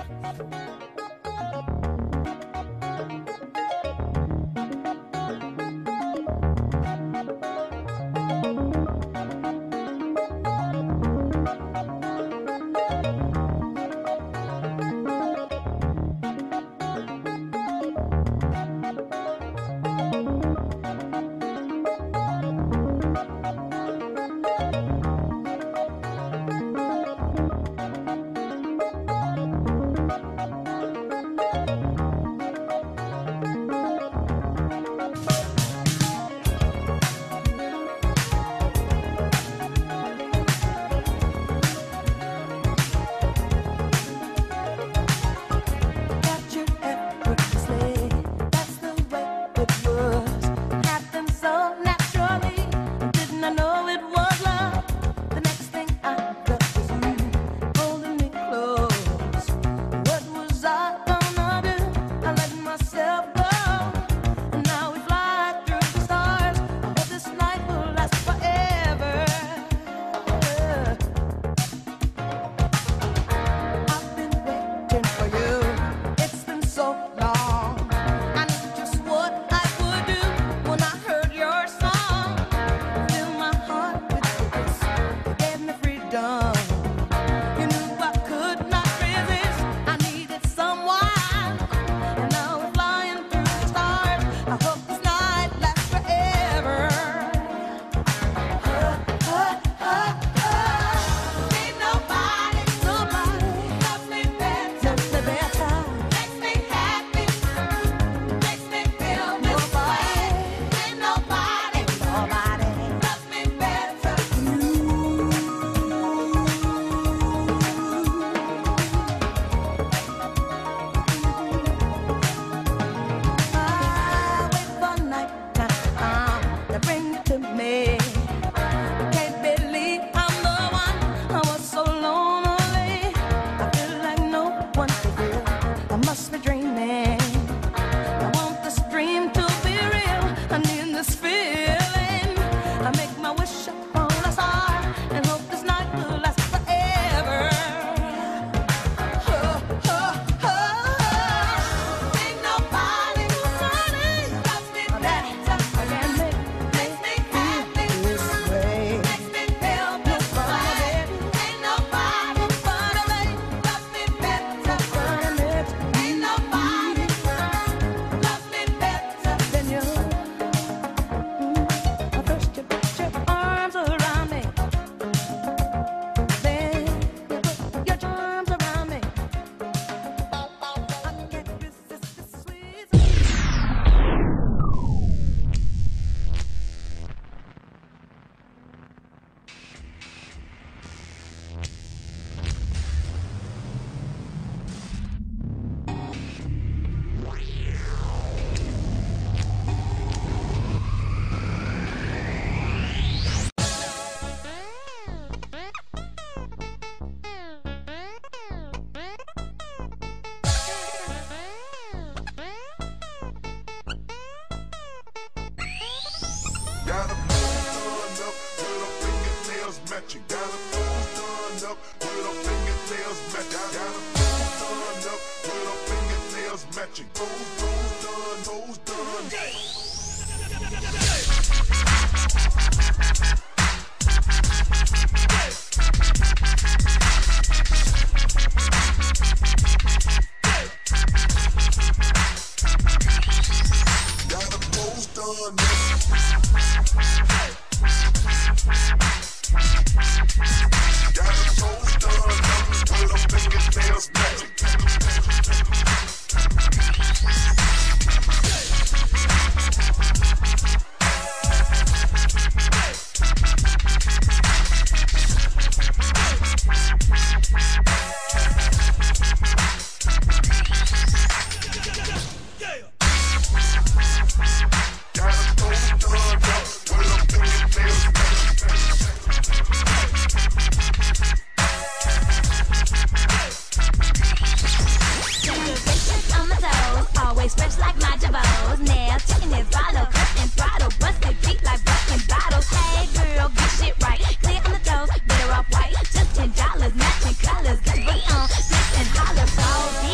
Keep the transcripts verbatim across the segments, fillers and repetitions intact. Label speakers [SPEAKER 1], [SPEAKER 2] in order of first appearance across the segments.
[SPEAKER 1] ten dollars, matching colors, get your booty on, flex and holler, so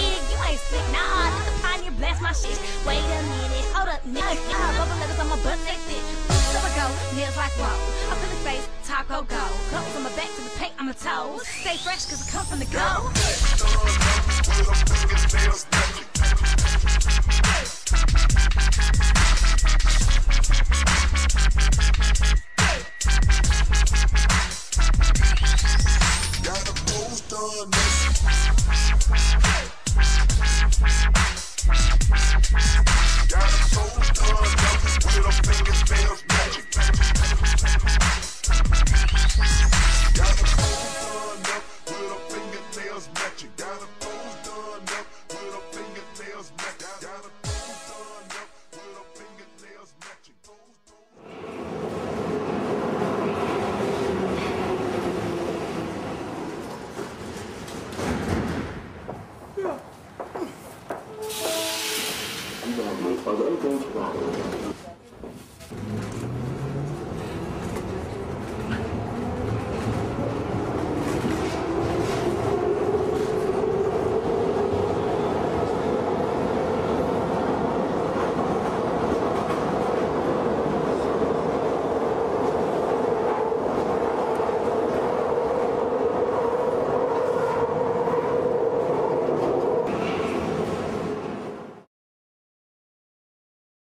[SPEAKER 1] Nick. Ah, rubber letters on my butt, they thick. So I go, nails like whoa. Up in the face, taco go. Clothes on my back to the paint on my toes. Stay fresh cause I come from the go.
[SPEAKER 2] Got a post on Got a post on with a fingers, nails, magic. Got a post on with a fingernails matching. Got a post on with a fingernails matching. Got a post on with a fingernails matching.
[SPEAKER 3] Az ajtót vágod.